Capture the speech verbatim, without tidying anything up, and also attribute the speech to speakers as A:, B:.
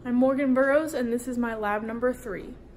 A: I'm Morgan Burrows, and this is my lab number three.